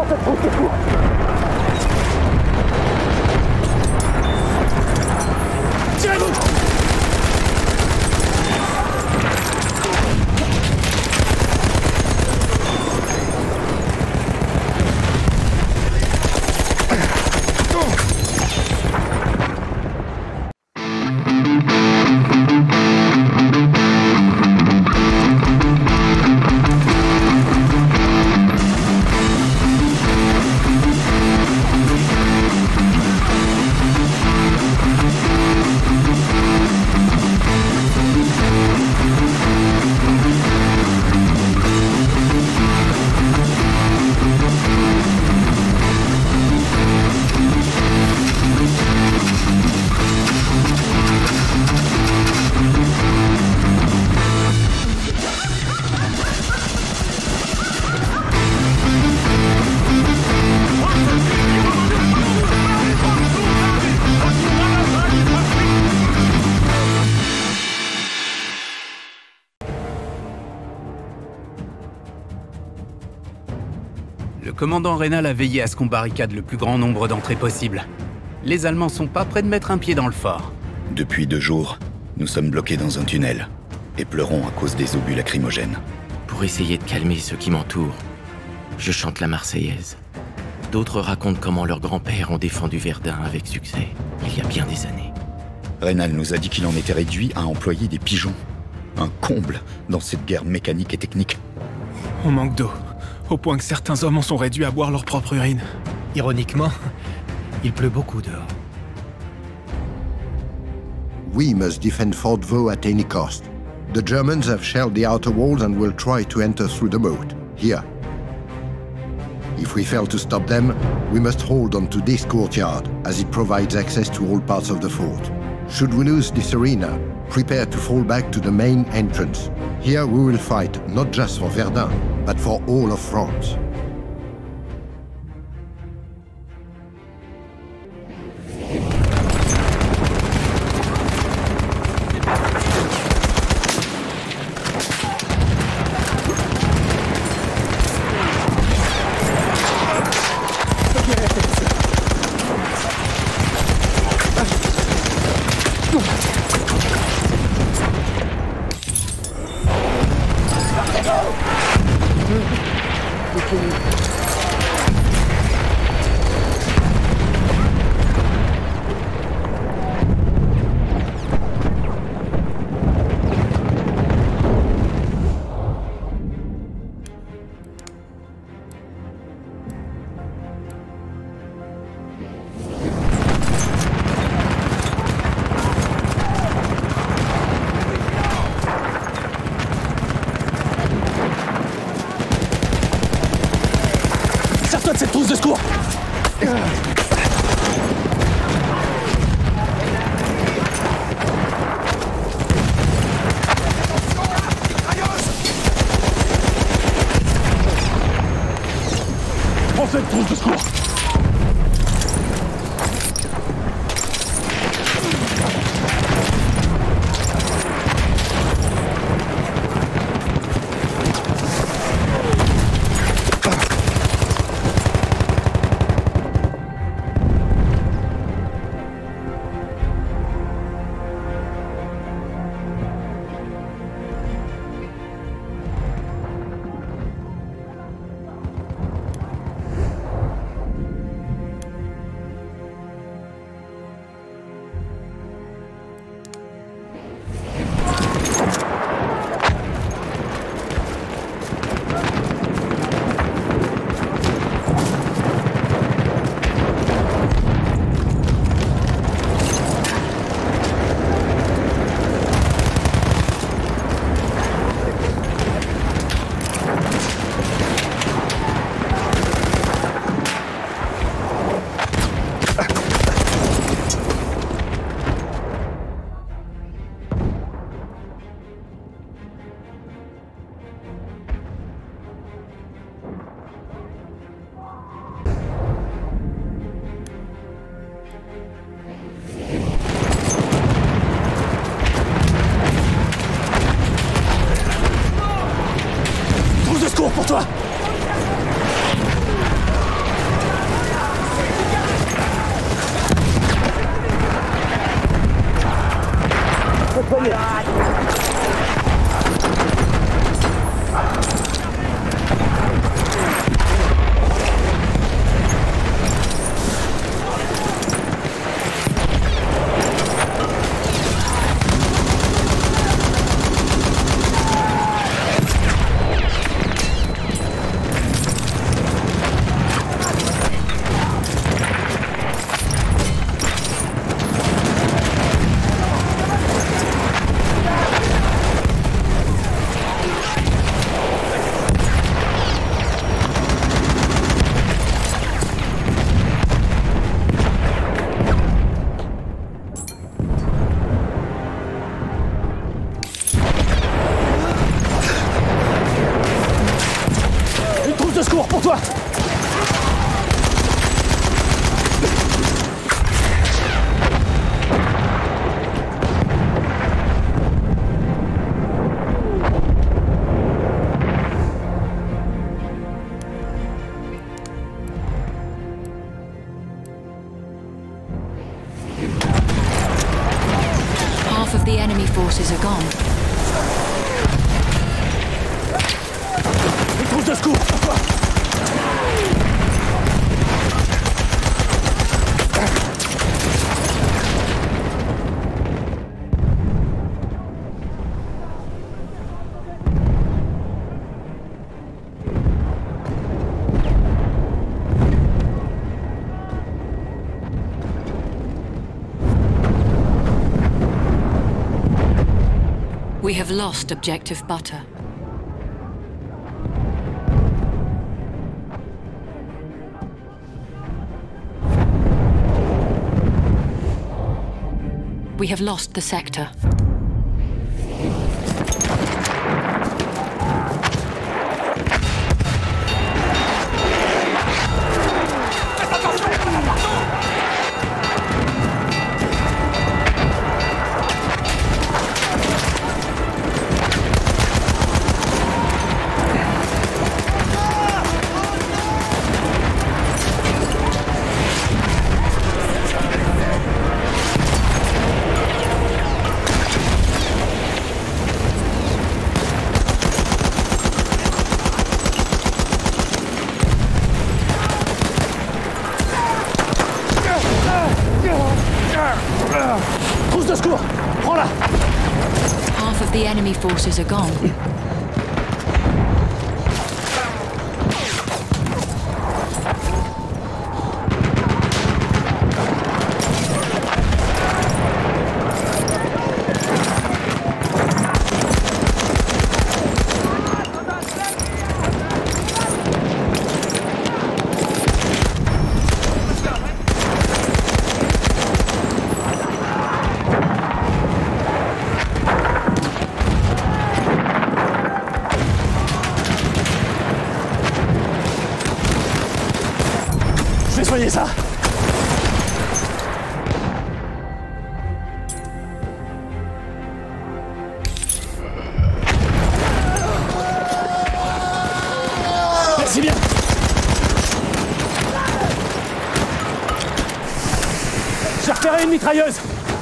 Le commandant Reynal a veillé à ce qu'on barricade le plus grand nombre d'entrées possibles. Les Allemands sont pas près de mettre un pied dans le fort. Depuis 2 jours, nous sommes bloqués dans un tunnel et pleurons à cause des obus lacrymogènes. Pour essayer de calmer ceux qui m'entourent, je chante la Marseillaise. D'autres racontent comment leurs grands-pères ont défendu Verdun avec succès, il y a bien des années. Reynal nous a dit qu'il en était réduit à employer des pigeons. Un comble dans cette guerre mécanique et technique. On manque d'eau, au point que certains hommes en sont réduits à boire leur propre urine. Ironiquement, il pleut beaucoup dehors. We must defend Fort Vaux at any cost. The Germans have shelled the outer walls and will try to enter through the moat, here. If we fail to stop them, we must hold on to this courtyard, as it provides access to all parts of the fort. Should we lose this arena, prepare to fall back to the main entrance. Here we will fight not just for Verdun, but for all of France. Sers-toi de cette trousse de secours! Prends cette trousse de secours! forces are gone. Une trousse de secours! We have lost objective butter. We have lost the sector. Trousse de secours! Prends-la! Half of the enemy forces are gone. Soignez ça! Merci bien! J'ai repéré une mitrailleuse!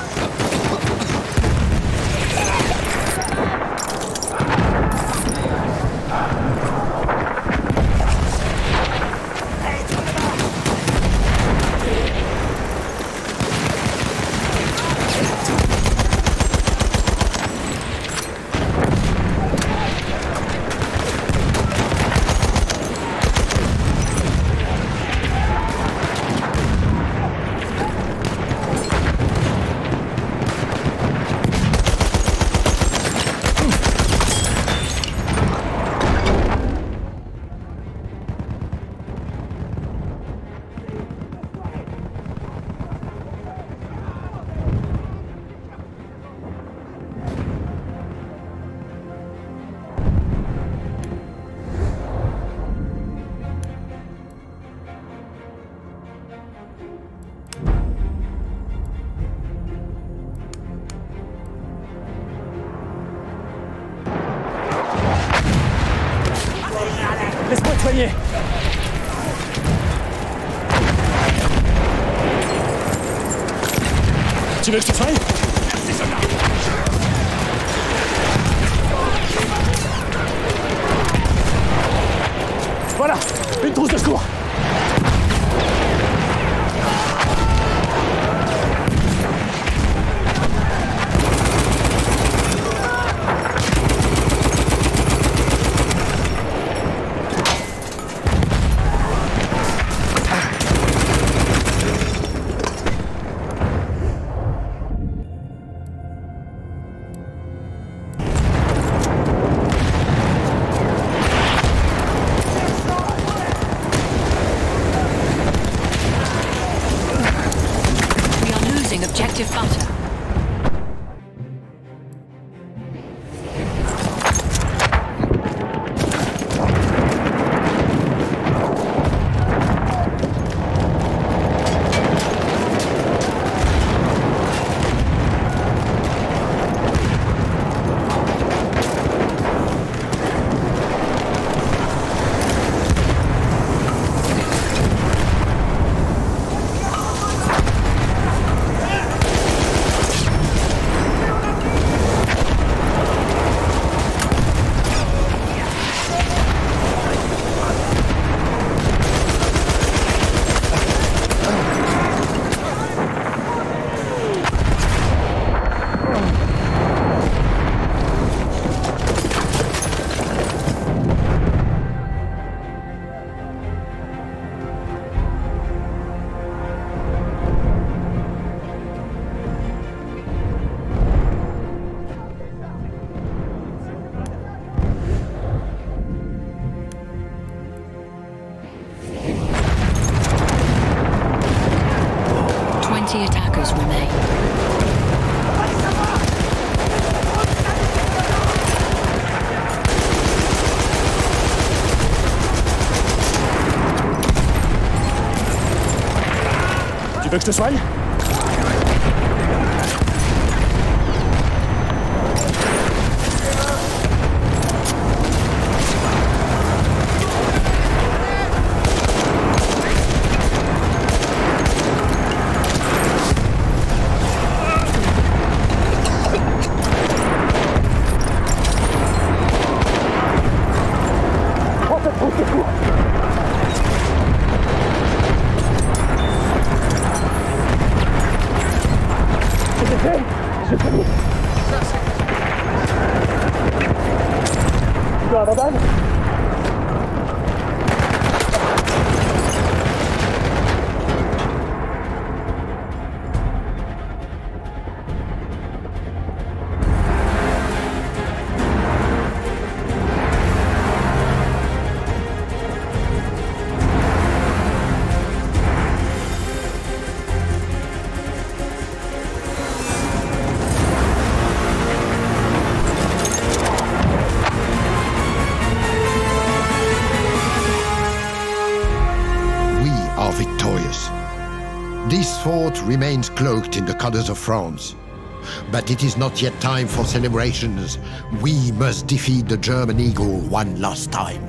Laisse-moi te soigner! Tu veux que je te soigne? Merci, soldat! Voilà! Une trousse de secours! Objective butter. 20 attackers remain. Tu veux que je te soigne? Tu abandonnes? This fort remains cloaked in the colors of France. But it is not yet time for celebrations. We must defeat the German eagle one last time.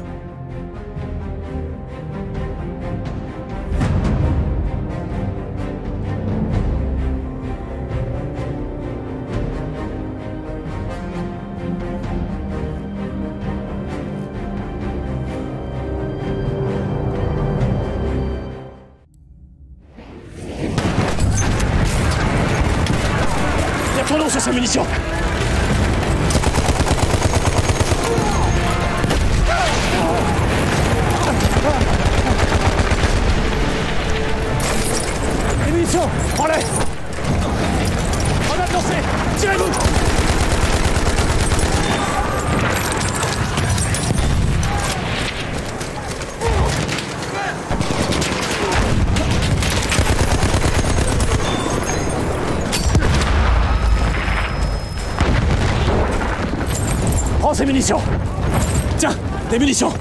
Ton nom sur ces munitions. Les munitions, prends-les. Grenade lancée, tirez-vous. Prends ces munitions. Tiens, des munitions.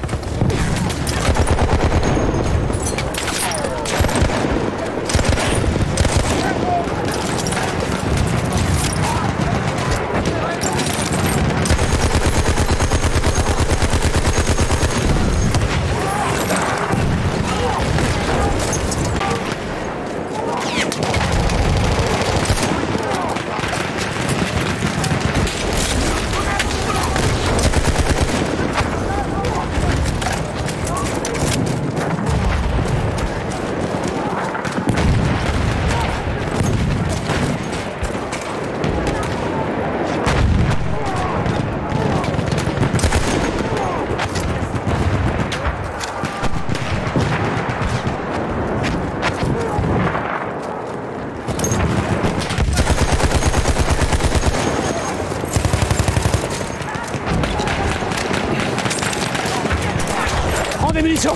Des munitions.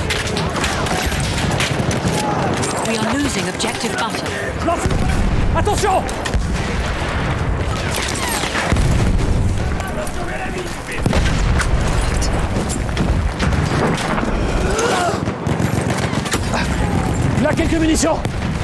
We are losing objective butter. Je lance. Attention. Là, quelques munitions.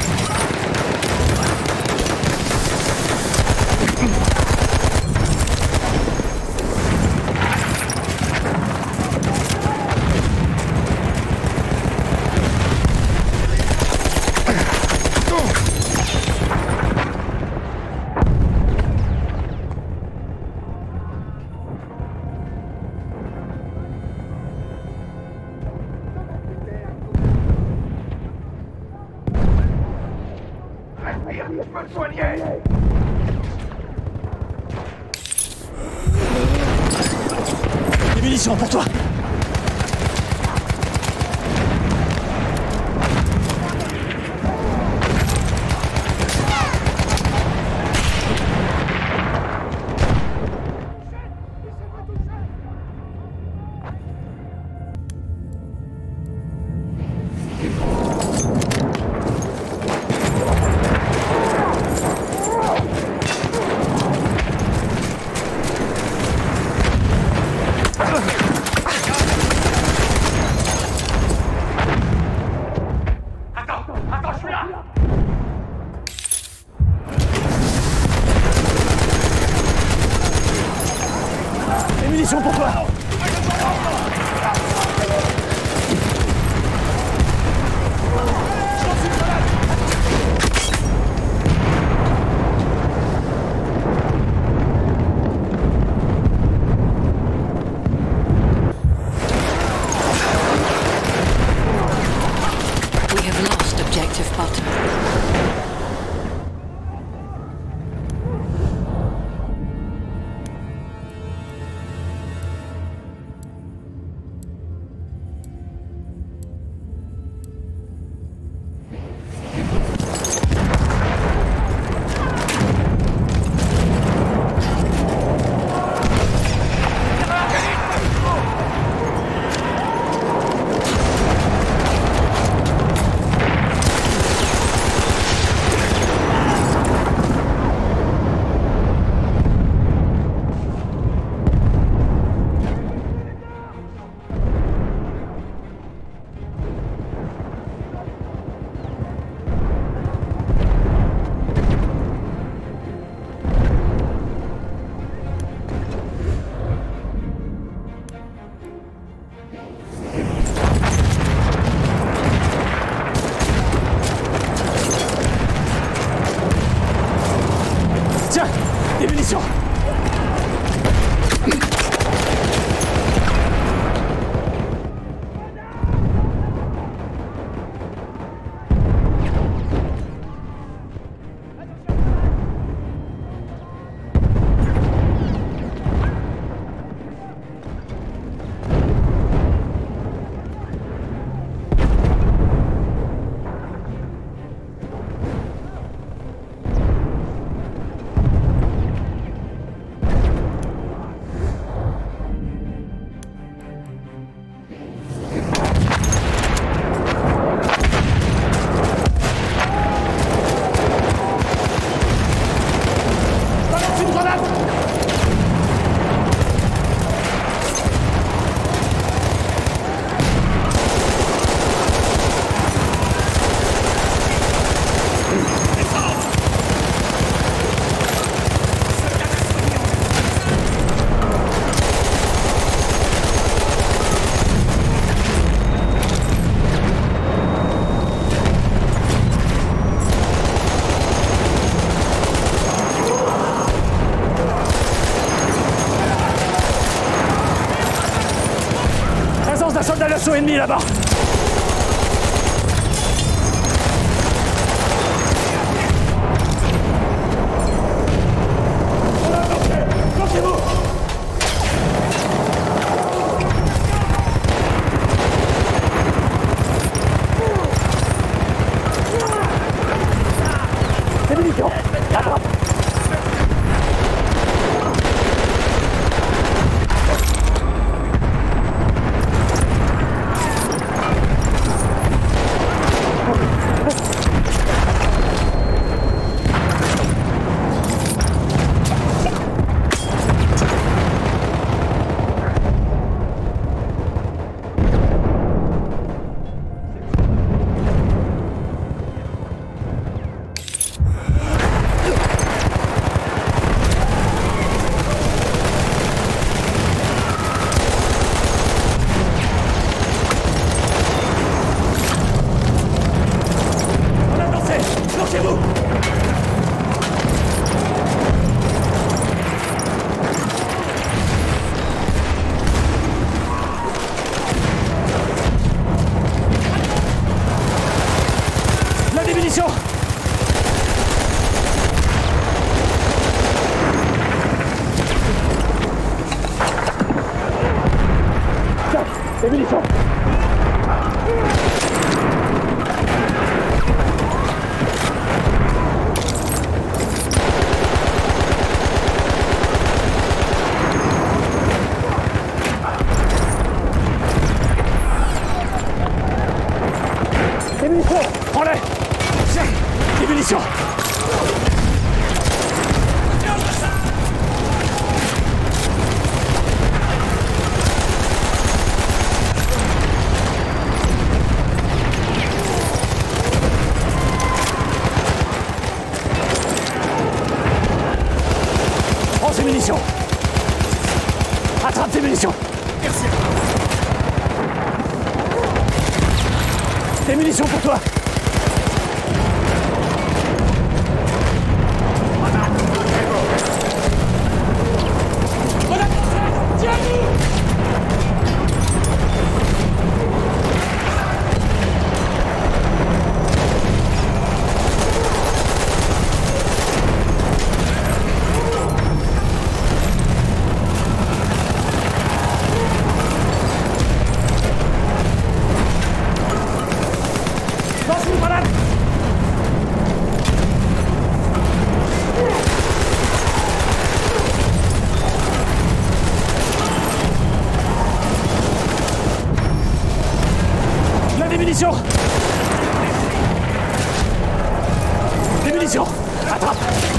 Je peux me soigner. Des munitions pour toi. Des munitions pour toi. We have lost objective butter. Tiens, des munitions. Balance une grenade. Présence d'un soldat d'assaut ennemi là-bas. Lancez-vous. Des munitions. Attrape. On a dansé. Lancez-vous. La démunition. Tiens, des munitions. Des munitions. Prends-les. Tiens, des munitions. munitions pour toi. Des munitions. Attrape.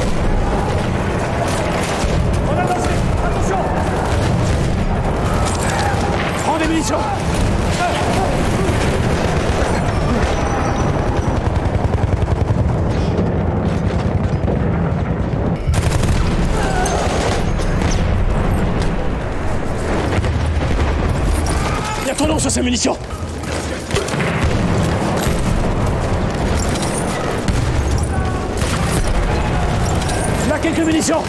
On a dansé. Attention. Prends des munitions. Il y a ton nom sur ces munitions. Quelques munitions.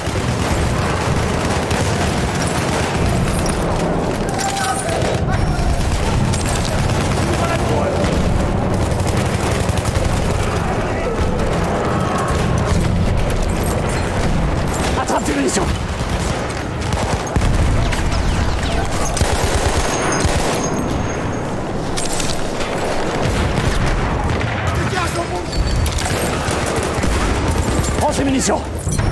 Attrape tes munitions. Prends ces munitions.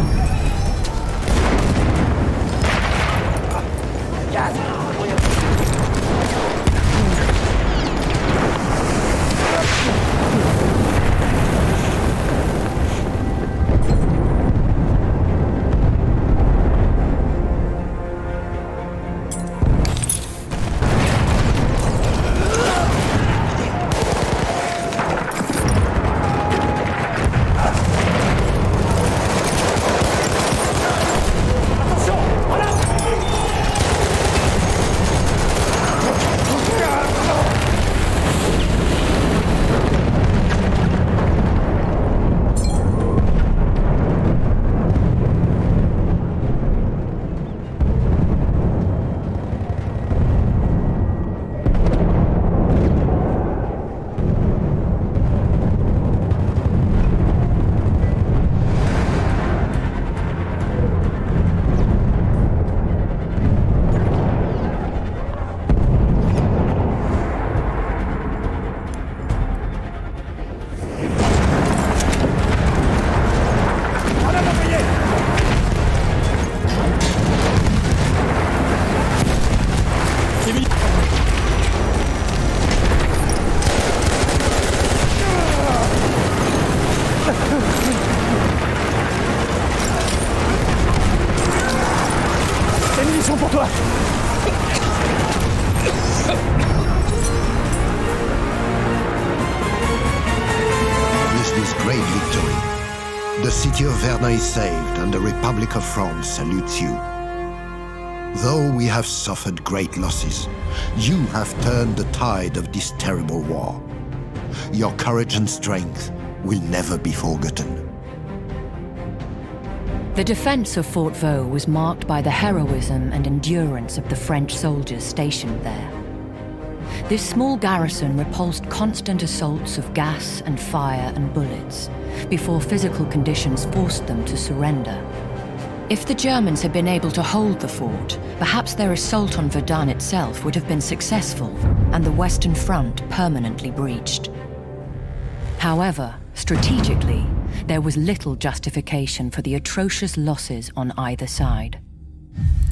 Pour toi. With this great victory, the city of Verdun is saved and the Republic of France salutes you. Though we have suffered great losses, you have turned the tide of this terrible war. Your courage and strength will never be forgotten. The defense of Fort Vaux was marked by the heroism and endurance of the French soldiers stationed there. This small garrison repulsed constant assaults of gas and fire and bullets before physical conditions forced them to surrender. If the Germans had been able to hold the fort, perhaps their assault on Verdun itself would have been successful and the Western Front permanently breached. However, strategically, there was little justification for the atrocious losses on either side.